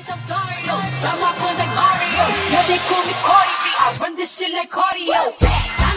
I'm sorry, yo. Got my coins like Mario. Yeah, they call me Cardi B. I run this shit like cardio.